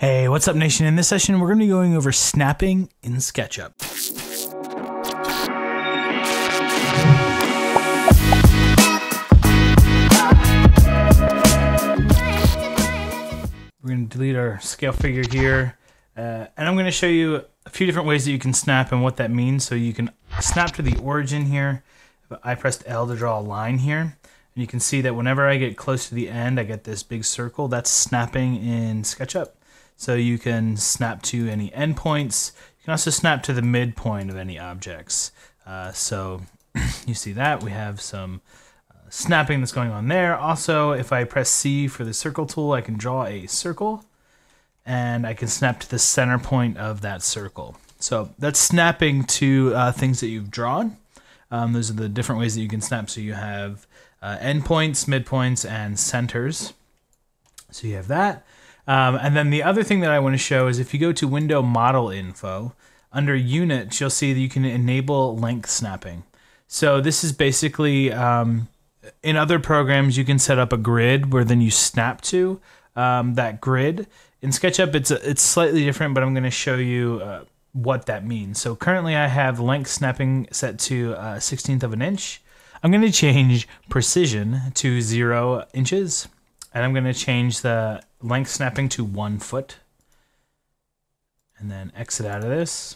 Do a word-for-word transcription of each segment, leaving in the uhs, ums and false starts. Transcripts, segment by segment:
Hey, what's up, Nation? In this session, we're going to be going over snapping in Sketchup. We're going to delete our scale figure here, uh, and I'm going to show you a few different ways that you can snap and what that means. So you can snap to the origin here. I pressed L to draw a line here, and you can see that whenever I get close to the end, I get this big circle. That's snapping in SketchUp. So you can snap to any endpoints. You can also snap to the midpoint of any objects. Uh, so you see that we have some uh, snapping that's going on there. Also, if I press C for the circle tool, I can draw a circle, and I can snap to the center point of that circle. So that's snapping to uh, things that you've drawn. Um, those are the different ways that you can snap. So you have uh, endpoints, midpoints, and centers. So you have that. Um, and then the other thing that I want to show is if you go to Window Model Info, under Units, you'll see that you can enable length snapping. So this is basically, um, in other programs, you can set up a grid where then you snap to um, that grid. In SketchUp, it's, a, it's slightly different, but I'm going to show you uh, what that means. So currently I have length snapping set to uh, sixteenth of an inch. I'm going to change precision to zero inches, and I'm going to change the length snapping to one foot, and then exit out of this.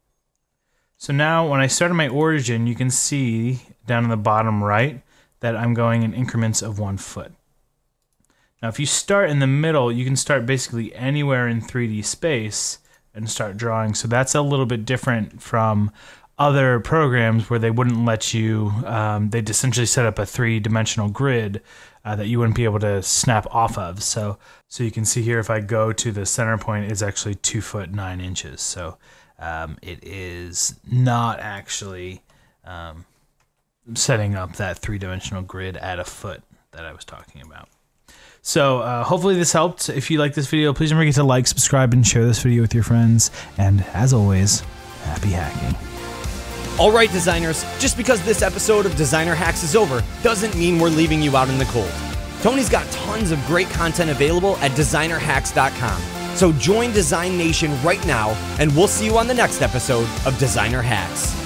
So now when I start on my origin, you can see down in the bottom right that I'm going in increments of one foot. Now if you start in the middle, you can start basically anywhere in three D space and start drawing. So that's a little bit different from other programs where they wouldn't let you, um, they'd essentially set up a three-dimensional grid uh, that you wouldn't be able to snap off of. So so you can see here, if I go to the center point, it's actually two foot nine inches. So um, it is not actually um, setting up that three-dimensional grid at a foot that I was talking about. So uh, hopefully this helped. If you like this video, please don't forget to like, subscribe, and share this video with your friends. And as always, happy hacking. Alright designers, just because this episode of Designer Hacks is over doesn't mean we're leaving you out in the cold. Tony's got tons of great content available at designer hacks dot com. So join Design Nation right now, and we'll see you on the next episode of Designer Hacks.